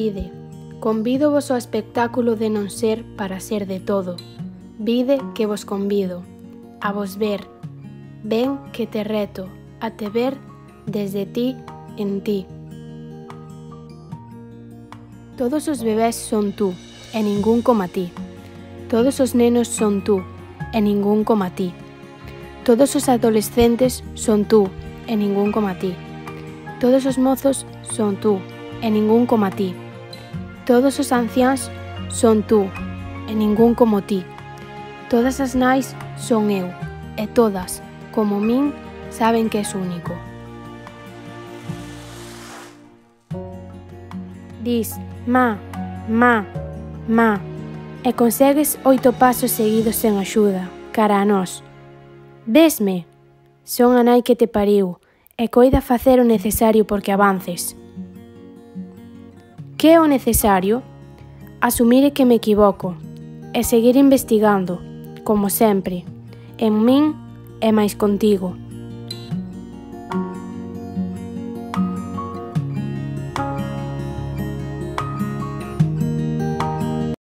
Vide, convídovos ao espectáculo de non ser para ser de todo. Vide que vos convido a vos ver. Ven que te reto a te ver desde ti en ti. Todos os bebés son tú, e ningún como a ti. Todos os nenos son tú, e ningún como a ti. Todos os adolescentes son tú, e ningún como a ti. Todos os mozos son tú, e ningún como a ti. Todos os anciáns son tú, e ningún como ti. Todas as nais son eu, e todas, como min, saben que és único. Dis, ma, ma, ma, e consegues 8 pasos seguidos sen axuda, cara a nós. Vesme, son a nai que te pariu, e coida facer o necesario porque avances. Que é o necesario? Asumir que me equivoco, e seguir investigando, como sempre, en min e máis contigo.